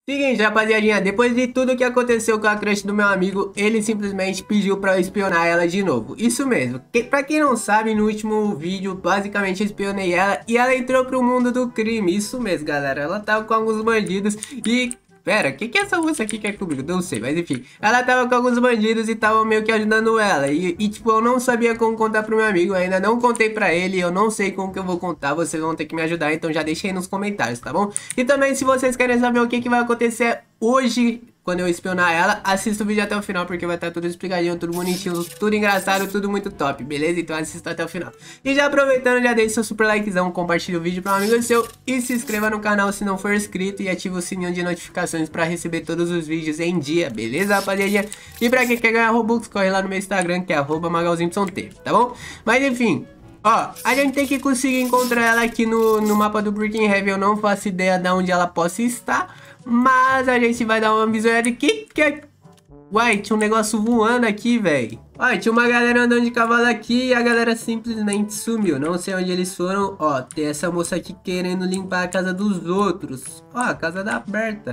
Seguinte, rapaziadinha, depois de tudo que aconteceu com a crush do meu amigo, ele simplesmente pediu pra eu espionar ela de novo. Isso mesmo. Pra quem não sabe, no último vídeo, basicamente eu espionei ela e ela entrou pro mundo do crime. Isso mesmo, galera. Ela tava com alguns bandidos e... Pera, que é essa moça aqui que é comigo? Não sei, mas enfim. Ela tava com alguns bandidos e tava meio que ajudando ela. Tipo, eu não sabia como contar pro meu amigo. Eu ainda não contei pra ele. Eu não sei como que eu vou contar. Vocês vão ter que me ajudar. Então já deixei aí nos comentários, tá bom? E também, se vocês querem saber o que vai acontecer hoje, quando eu espionar ela, assista o vídeo até o final, porque vai estar tudo explicadinho, tudo bonitinho, tudo engraçado, tudo muito top, beleza? Então assista até o final. E já aproveitando, já deixa seu super likezão, compartilha o vídeo para um amigo seu e se inscreva no canal se não for inscrito e ativa o sininho de notificações para receber todos os vídeos em dia, beleza, rapaziada? E pra quem quer ganhar Robux, corre lá no meu Instagram, que é @magalzinho.t, tá bom? Mas enfim... Ó, a gente tem que conseguir encontrar ela aqui no mapa do Brookhaven. Eu não faço ideia de onde ela possa estar, mas a gente vai dar uma visualizada aqui. Uai, tinha um negócio voando aqui, velho. Ó, tinha uma galera andando de cavalo aqui e a galera simplesmente sumiu. Não sei onde eles foram. Ó, tem essa moça aqui querendo limpar a casa dos outros. Ó, a casa da Berta.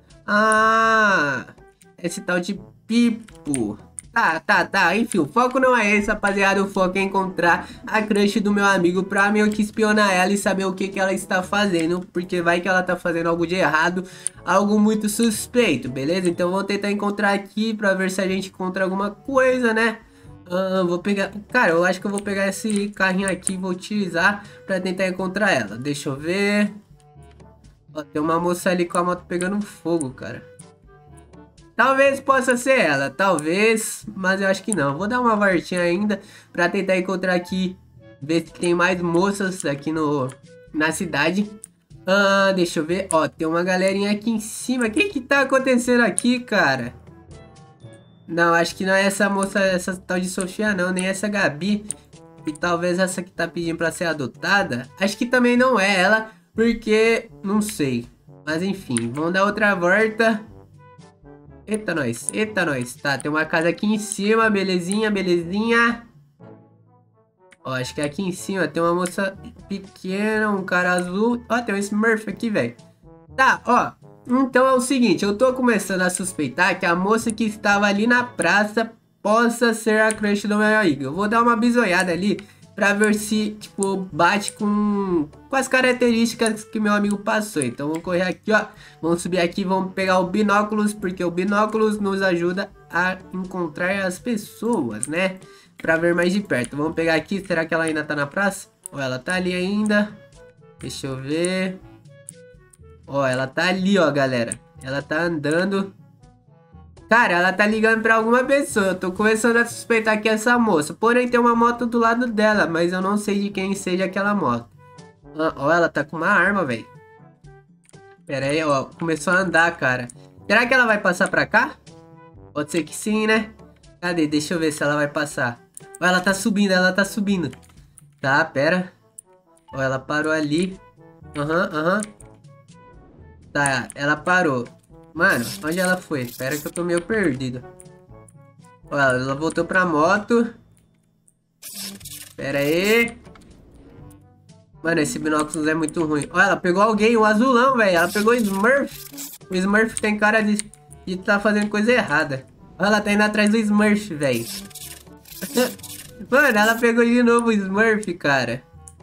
Ah, esse tal de Pipo. Tá. Enfim, o foco não é esse, rapaziada. O foco é encontrar a crush do meu amigo pra meio que espionar ela e saber o que ela está fazendo. Porque vai que ela tá fazendo algo de errado, algo muito suspeito, beleza? Então vou tentar encontrar aqui pra ver se a gente encontra alguma coisa, né? Vou pegar... Cara, eu acho que eu vou pegar esse carrinho aqui e vou utilizar pra tentar encontrar ela. Deixa eu ver... Ó, tem uma moça ali com a moto pegando fogo, cara. Talvez possa ser ela, talvez, mas eu acho que não. Vou dar uma voltinha ainda pra tentar encontrar aqui, ver se tem mais moças aqui na cidade. Deixa eu ver. Ó, tem uma galerinha aqui em cima. O que tá acontecendo aqui, cara? Não, acho que não é essa moça, essa tal de Sofia não, nem essa Gabi. E talvez essa que tá pedindo pra ser adotada. Acho que também não é ela, porque não sei. Mas enfim, vamos dar outra volta. Eita, nós. Tá, tem uma casa aqui em cima, belezinha. Ó, acho que aqui em cima tem uma moça pequena, um cara azul. Ó, tem um Smurf aqui, velho. Tá, ó. Então é o seguinte, eu tô começando a suspeitar que a moça que estava ali na praça possa ser a crush do meu amigo. Eu vou dar uma bisoiada ali pra ver se, tipo, bate com as características que meu amigo passou. Então vamos correr aqui, ó. Vamos subir aqui, vamos pegar o binóculos, porque o binóculos nos ajuda a encontrar as pessoas, né? Pra ver mais de perto. Vamos pegar aqui, será que ela ainda tá na praça? Ou ela tá ali ainda? Deixa eu ver. Ó, ela tá ali, ó, galera. Ela tá andando. Cara, ela tá ligando pra alguma pessoa. Eu tô começando a suspeitar que é essa moça. Porém, tem uma moto do lado dela, mas eu não sei de quem seja aquela moto. Ó, ela tá com uma arma, velho. Pera aí, ó. Começou a andar, cara. Será que ela vai passar pra cá? Pode ser que sim, né? Cadê? Deixa eu ver se ela vai passar. Ó, ela tá subindo. Tá, pera. Ó, ela parou ali. Aham. Tá, ela parou. Mano, onde ela foi? Espera que eu tô meio perdido. Ó, ela voltou pra moto. Pera aí. Mano, esse binóculos é muito ruim. Ó, ela pegou alguém, o azulão, velho. Ela pegou o Smurf. O Smurf tem cara de tá fazendo coisa errada. Ó, ela tá indo atrás do Smurf, velho. Mano, ela pegou de novo o Smurf, cara.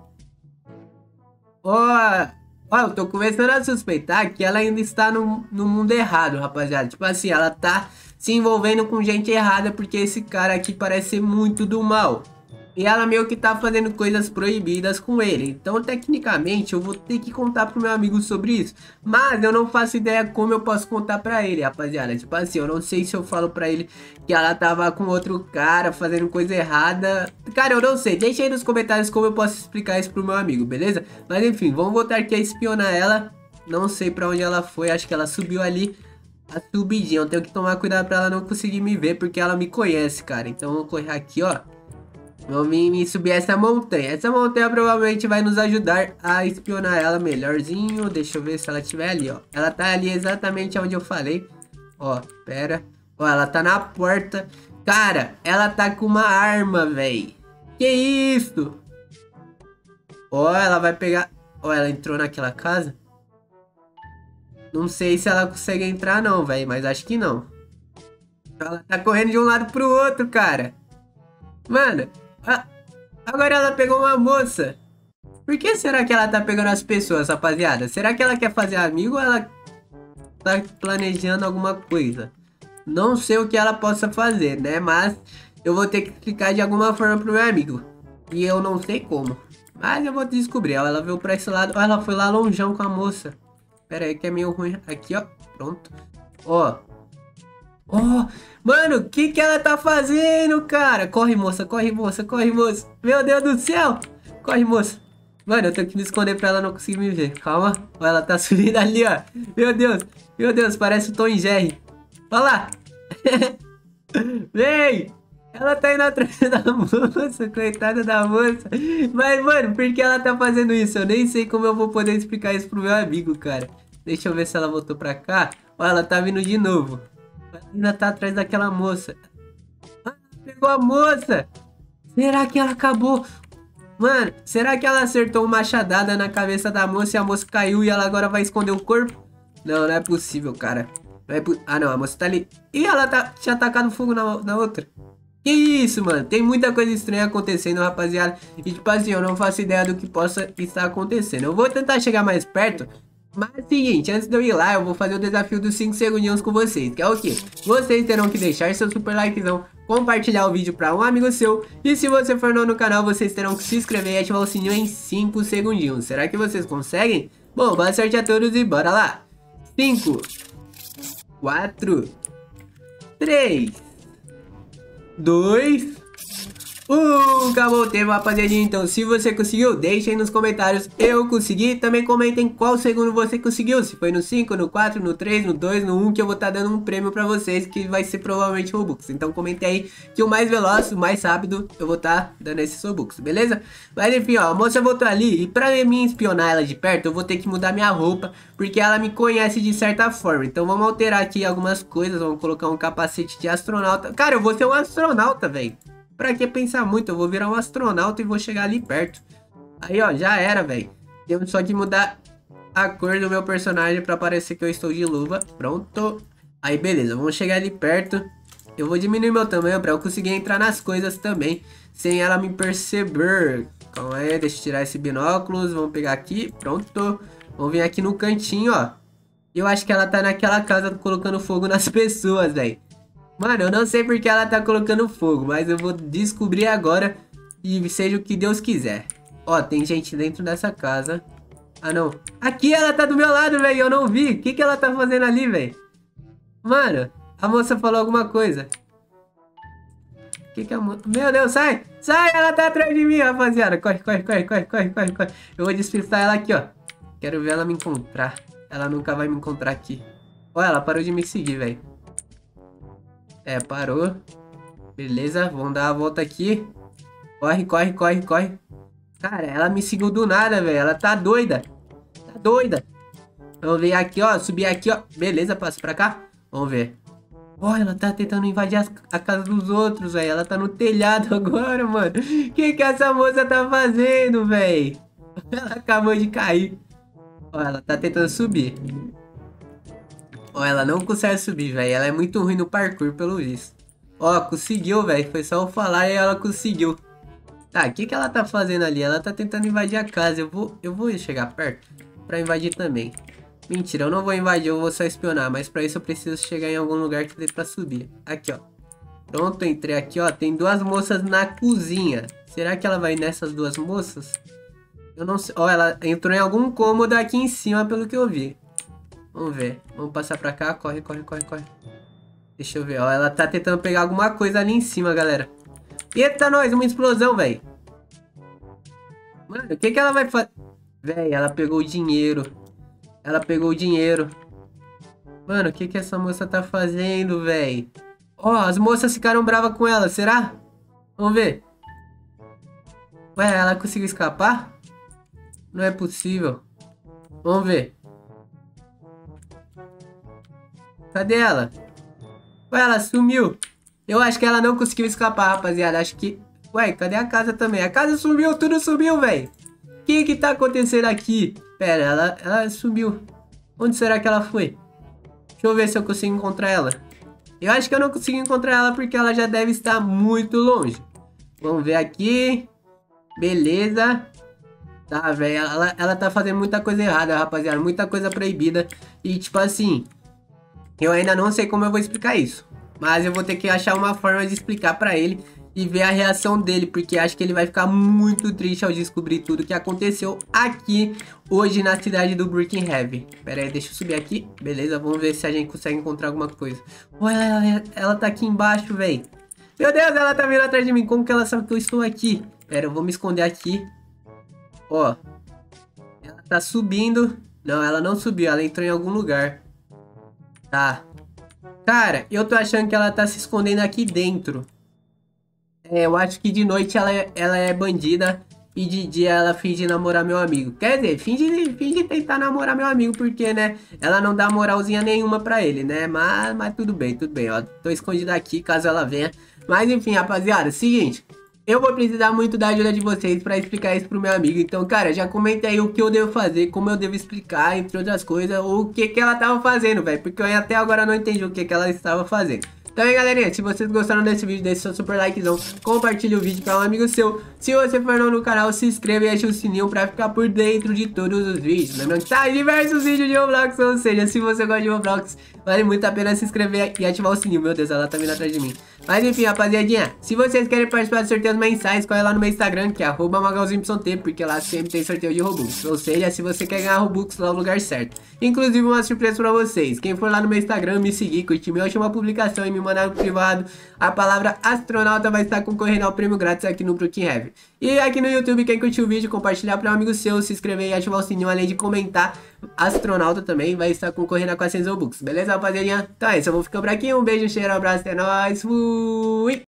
Ó... Ó, eu tô começando a suspeitar que ela ainda está no mundo errado, rapaziada. Tipo assim, ela tá se envolvendo com gente errada porque esse cara aqui parece ser muito do mal. E ela meio que tá fazendo coisas proibidas com ele. Então, tecnicamente, eu vou ter que contar pro meu amigo sobre isso. Mas eu não faço ideia como eu posso contar pra ele, rapaziada. Tipo assim, eu não sei se eu falo pra ele que ela tava com outro cara fazendo coisa errada. Cara, eu não sei. Deixa aí nos comentários como eu posso explicar isso pro meu amigo, beleza? Mas enfim, vamos voltar aqui a espionar ela. Não sei pra onde ela foi. Acho que ela subiu ali. A subidinha. Eu tenho que tomar cuidado pra ela não conseguir me ver, porque ela me conhece, cara. Então, eu vou correr aqui, ó. Vamos me subir essa montanha. Essa montanha provavelmente vai nos ajudar a espionar ela melhorzinho. Deixa eu ver se ela estiver ali, ó. Ela tá ali exatamente onde eu falei. Ó, pera. Ó, ela tá na porta. Cara, ela tá com uma arma, véi. Que isso? Ó, ela vai pegar... Ó, ela entrou naquela casa. Não sei se ela consegue entrar não, velho, mas acho que não. Ela tá correndo de um lado pro outro, cara. Mano, agora ela pegou uma moça. Por que será que ela tá pegando as pessoas, rapaziada? Será que ela quer fazer amigo ou ela tá planejando alguma coisa? Não sei o que ela possa fazer, né? Mas eu vou ter que explicar de alguma forma pro meu amigo. E eu não sei como. Mas eu vou descobrir. Ó, ela veio pra esse lado. Ó, ela foi lá longeão com a moça. Pera aí que é meio ruim. Aqui, ó. Pronto. Ó. Ó. Mano, o que que ela tá fazendo, cara? Corre, moça. Corre, moça. Corre, moça. Meu Deus do céu. Corre, moça. Mano, eu tenho que me esconder pra ela não conseguir me ver. Calma. Ó, ela tá subindo ali, ó. Meu Deus. Meu Deus, parece o Tom e Jerry. Olha lá. Vem. Ela tá indo atrás da moça, coitada da moça. Mas, mano, por que ela tá fazendo isso? Eu nem sei como eu vou poder explicar isso pro meu amigo, cara. Deixa eu ver se ela voltou pra cá. Ó, ela tá vindo de novo. Ela ainda tá atrás daquela moça. Ah, pegou a moça. Será que ela acabou? Mano, será que ela acertou uma machadada na cabeça da moça e a moça caiu e ela agora vai esconder o corpo? Não, não é possível, cara. Não é Ah, não, a moça tá ali. Ih, ela tinha atacado fogo na outra. Que isso, mano? Tem muita coisa estranha acontecendo, rapaziada. E tipo assim, eu não faço ideia do que possa estar acontecendo. Eu vou tentar chegar mais perto. Mas é o seguinte, antes de eu ir lá, eu vou fazer o desafio dos 5 segundinhos com vocês. Que é o quê? Vocês terão que deixar seu super likezão, compartilhar o vídeo pra um amigo seu. E se você for novo no canal, vocês terão que se inscrever e ativar o sininho em 5 segundinhos. Será que vocês conseguem? Bom, boa sorte a todos e bora lá. 5, 4, 3, 2, acabou o tempo, rapaziadinha. Então, se você conseguiu, deixem nos comentários eu consegui. Também comentem qual segundo você conseguiu. Se foi no 5, no 4, no 3, no 2, no 1, que eu vou estar dando um prêmio pra vocês, que vai ser provavelmente Robux. Então comentem aí que o mais veloz, o mais rápido, eu vou estar dando esses Robux, beleza? Mas enfim, ó, a moça voltou ali. E pra mim espionar ela de perto, eu vou ter que mudar minha roupa, porque ela me conhece de certa forma. Então vamos alterar aqui algumas coisas. Vamos colocar um capacete de astronauta. Cara, eu vou ser um astronauta, velho. Pra que pensar muito? Eu vou virar um astronauta e vou chegar ali perto. Aí, ó, já era, velho. Temos só que mudar a cor do meu personagem pra parecer que eu estou de luva. Pronto. Aí, beleza. Vamos chegar ali perto. Eu vou diminuir meu tamanho pra eu conseguir entrar nas coisas também, sem ela me perceber. Calma aí, deixa eu tirar esse binóculos. Vamos pegar aqui. Pronto. Vamos vir aqui no cantinho, ó. Eu acho que ela tá naquela casa colocando fogo nas pessoas, velho. Mano, eu não sei porque ela tá colocando fogo, mas eu vou descobrir agora e seja o que Deus quiser. Ó, tem gente dentro dessa casa. Ah, não. Aqui ela tá do meu lado, velho, eu não vi. O que que ela tá fazendo ali, velho? Mano, a moça falou alguma coisa. O que que a moça... Meu Deus, sai! Sai, ela tá atrás de mim, rapaziada. Corre, corre, corre, corre, corre, corre, corre. Eu vou despistar ela aqui, ó. Quero ver ela me encontrar. Ela nunca vai me encontrar aqui. Ó, ela parou de me seguir, velho. É, parou. Beleza, vamos dar a volta aqui. Corre, corre, corre, corre. Cara, ela me seguiu do nada, velho. Ela tá doida. Tá doida. Vamos ver aqui, ó. Subir aqui, ó. Beleza, passa pra cá. Vamos ver. Ó, ela tá tentando invadir a casa dos outros, velho. Ela tá no telhado agora, mano. O que que essa moça tá fazendo, velho? Ela acabou de cair. Ó, ela tá tentando subir. Ó, ela não consegue subir, velho. Ela é muito ruim no parkour, pelo visto. Ó, conseguiu, velho. Foi só eu falar e ela conseguiu. Tá, o que que ela tá fazendo ali? Ela tá tentando invadir a casa. Eu vou chegar perto pra invadir também. Mentira, eu não vou invadir, eu vou só espionar. Mas pra isso eu preciso chegar em algum lugar que dê pra subir. Aqui, ó. Pronto, entrei aqui, ó. Tem duas moças na cozinha. Será que ela vai nessas duas moças? Eu não sei. Ó, ela entrou em algum cômodo aqui em cima, pelo que eu vi. Vamos ver. Vamos passar pra cá. Corre, corre, corre, corre. Deixa eu ver. Ó, ela tá tentando pegar alguma coisa ali em cima, galera. Eita, nós. Uma explosão, velho. Mano, o que que ela vai fazer? Velho, ela pegou o dinheiro. Ela pegou o dinheiro. Mano, o que que essa moça tá fazendo, velho? Ó, as moças ficaram bravas com ela. Será? Vamos ver. Ué, ela conseguiu escapar? Não é possível. Vamos ver. Cadê ela? Ué, ela sumiu. Eu acho que ela não conseguiu escapar, rapaziada. Acho que... Ué, cadê a casa também? A casa sumiu, tudo sumiu, velho. O que que tá acontecendo aqui? Pera, ela sumiu. Onde será que ela foi? Deixa eu ver se eu consigo encontrar ela. Eu acho que eu não consigo encontrar ela porque ela já deve estar muito longe. Vamos ver aqui. Beleza. Tá, velho. Ela tá fazendo muita coisa errada, rapaziada. Muita coisa proibida. E tipo assim, eu ainda não sei como eu vou explicar isso. Mas eu vou ter que achar uma forma de explicar pra ele e ver a reação dele, porque acho que ele vai ficar muito triste ao descobrir tudo que aconteceu aqui hoje na cidade do Brookhaven. Pera aí, deixa eu subir aqui. Beleza, vamos ver se a gente consegue encontrar alguma coisa. Olha, ela tá aqui embaixo, velho. Meu Deus, ela tá vindo atrás de mim. Como que ela sabe que eu estou aqui? Pera, eu vou me esconder aqui. Ó, ela tá subindo. Não, ela não subiu, ela entrou em algum lugar. Tá. Cara, eu tô achando que ela tá se escondendo aqui dentro. É, eu acho que de noite ela é bandida e de dia ela finge namorar meu amigo. Quer dizer, finge tentar namorar meu amigo, porque, né, ela não dá moralzinha nenhuma pra ele, né? Mas tudo bem, ó. Tô escondido aqui caso ela venha. Mas enfim, rapaziada, seguinte. Eu vou precisar muito da ajuda de vocês pra explicar isso pro meu amigo. Então, cara, já comenta aí o que eu devo fazer, como eu devo explicar, entre outras coisas, o que ela tava fazendo, velho. Porque eu até agora não entendi o que ela estava fazendo. Então aí, galerinha, se vocês gostaram desse vídeo, deixe seu super likezão, compartilhe o vídeo para um amigo seu. Se você for novo no canal, se inscreva e ative o sininho para ficar por dentro de todos os vídeos. Lembrando que tá diversos vídeos de Roblox, ou seja, se você gosta de Roblox, vale muito a pena se inscrever e ativar o sininho. Meu Deus, ela tá vindo atrás de mim. Mas enfim, rapaziadinha, se vocês querem participar de sorteios mensais, corre lá no meu Instagram, que é @magalzinho.t, porque lá sempre tem sorteio de Robux. Ou seja, se você quer ganhar Robux, lá é o lugar certo. Inclusive, uma surpresa pra vocês. Quem for lá no meu Instagram, me seguir, curtir minha última publicação e me mandar no privado, a palavra astronauta vai estar concorrendo ao prêmio grátis aqui no Brookhaven. E aqui no YouTube, quem curtiu o vídeo, compartilhar para um amigo seu, se inscrever e ativar o sininho, além de comentar, astronauta também vai estar concorrendo a 400 Robux. Beleza, rapaziadinha? Então é isso, eu vou ficar por aqui. Um beijo, um cheiro, um abraço, até nóis. Fui!